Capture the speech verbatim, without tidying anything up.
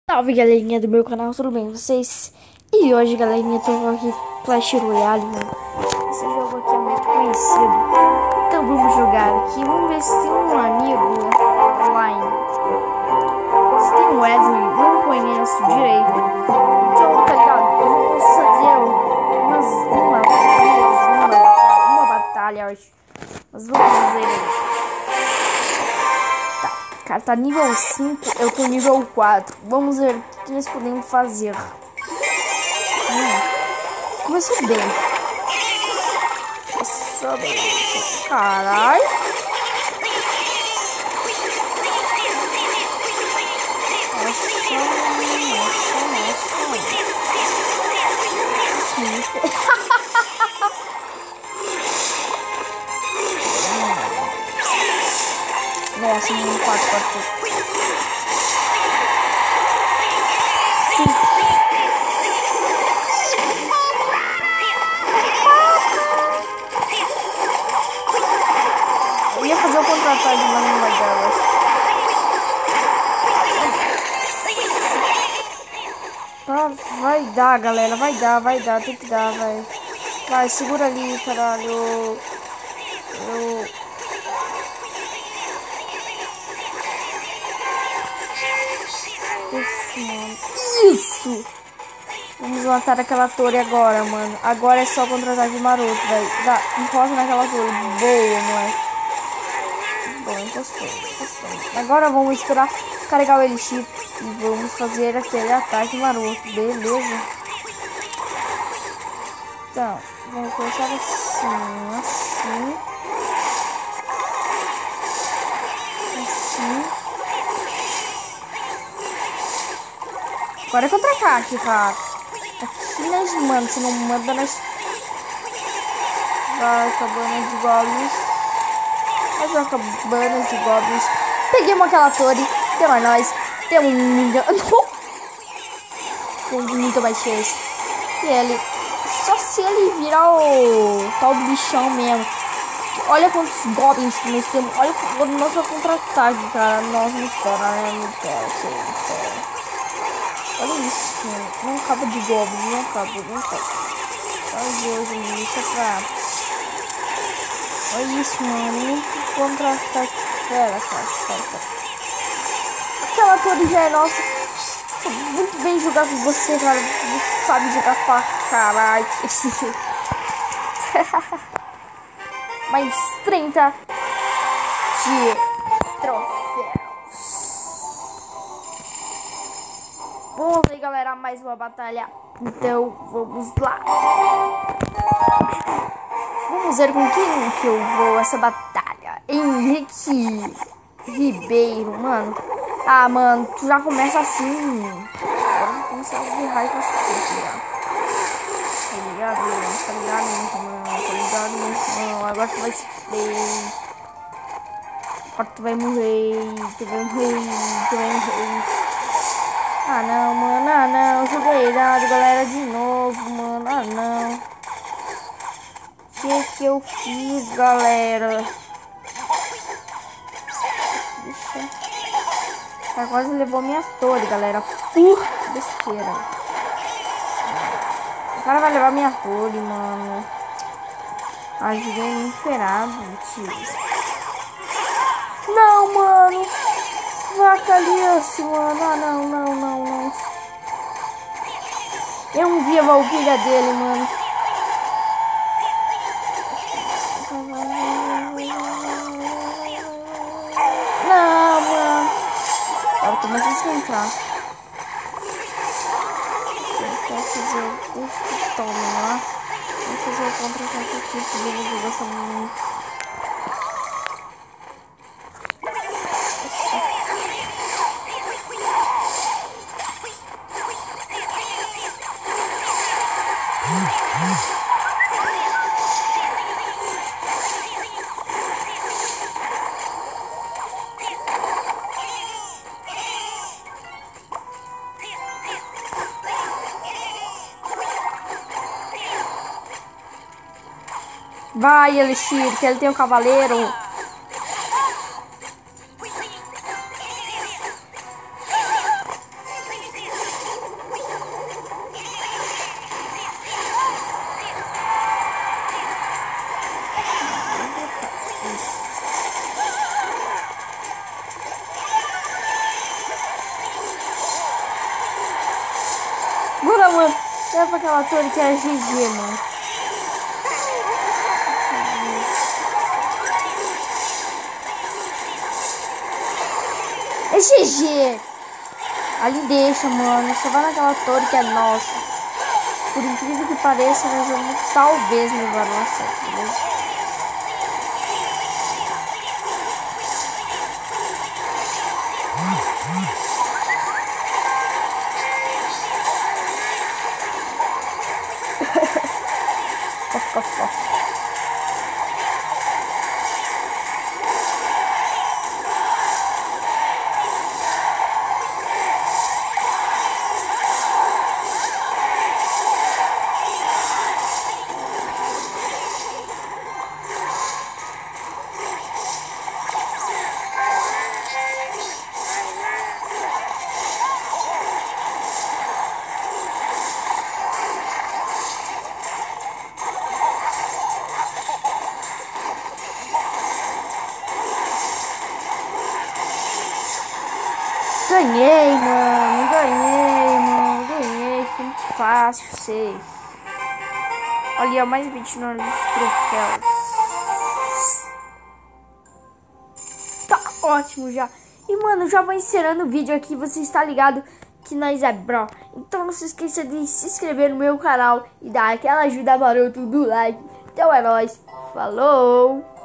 Salve galerinha do meu canal, tudo bem com vocês? E hoje galerinha, eu tô aqui Clash Royale, mano. Esse jogo aqui é muito conhecido. Então vamos jogar aqui, vamos ver se tem um amigo online. Se tem um Wesley, não conheço direito. Então, tá ligado? Vamos fazer umas, uma, duas, uma, uma batalha, eu acho. Mas vamos fazer isso. Cara, tá nível cinco, eu tô nível quatro. Vamos ver o que nós podemos fazer. Hum, começou bem. Começou bem. Caralho. Nossa, nossa, nossa. Nossa, um quatro, quatro. Eu ia fazer o contra-ataque, mas não vai dar, eu acho. Tá, vai dar, galera, vai dar, vai dar, tem que dar, vai. Vai, segura ali, caralho. Eu... Isso, mano. Isso! Vamos matar aquela torre agora, mano. Agora é só contra-ataque maroto, velho. Dá, encosta naquela torre. Boa, moleque. Bom, encostou, encostou. Agora vamos esperar carregar o elixir e vamos fazer aquele ataque maroto. Beleza? Então, vamos começar assim, assim. Assim. Agora é contra-ataque, cara. Aqui nós manda, se não manda nós... Vai, cabanas de goblins. Mas uma cabanas de goblins. Peguemos aquela torre. Temos nós. Temos um... Com muito mais chance. E ele... Só se ele virar o tal do bichão mesmo. Olha quantos goblins que nós temos. Olha o nosso contra-ataque, cara. Nossa, muito fora, né? Muito fora, sim, muito fora. Olha isso, mano. Não acaba de goblins, não acaba, não acaba. Olha hoje, isso é pra... Olha isso, mano. Muito contra-ataque. Fera, cara, fera, fera. Aquela torre já é nossa. Foi muito bem jogar com você, cara. Você sabe jogar pra caralho. Mais trinta de troféus. Vamos aí, galera, mais uma batalha. Então, vamos lá. Vamos ver com quem que eu vou essa batalha. Henrique Ribeiro, mano. Ah, mano, tu já começa assim. Agora começa a vir raiva assim, já. Tá ligado, mano? Tá ligado, mano? Tá ligado, mano? Agora tu vai se fuder. Agora tu vai morrer. Tu vai morrer. Tu vai morrer. Ah não, mano, ah não, joguei errado, galera, de novo, mano, ah não. Que que eu fiz, galera? Deixa. Tá, quase levou minha torre, galera, por besteira. O cara vai levar minha torre, mano. Ajudei enferado, tio. Não, mano. Vacalhou-se, mano. Ah, não, não, não, não. Eu não vi a valquíria dele, mano. Não, mano. Agora começa a esquentar. Quer fazer... Deixa eu tomar lá. Vamos fazer o contra-ataque aqui, que ele gosta muito. Vai, Elixir, que ele tem um cavaleiro. Leva aquela torre que é G G, mano. É G G. Ali deixa, mano. Só vai naquela torre que é nossa. Por incrível que pareça, nós vamos talvez levar nossa, beleza? Cof, cof, cof. Ganhei, mano. Ganhei, mano. Ganhei. Foi muito fácil, sei. Olha, mais vinte e nove troféus. Tá ótimo já. E, mano, já vou encerrando o vídeo aqui. Você está ligado que nós é bro. Então não se esqueça de se inscrever no meu canal e dar aquela ajuda maroto do like. Então é nóis. Falou!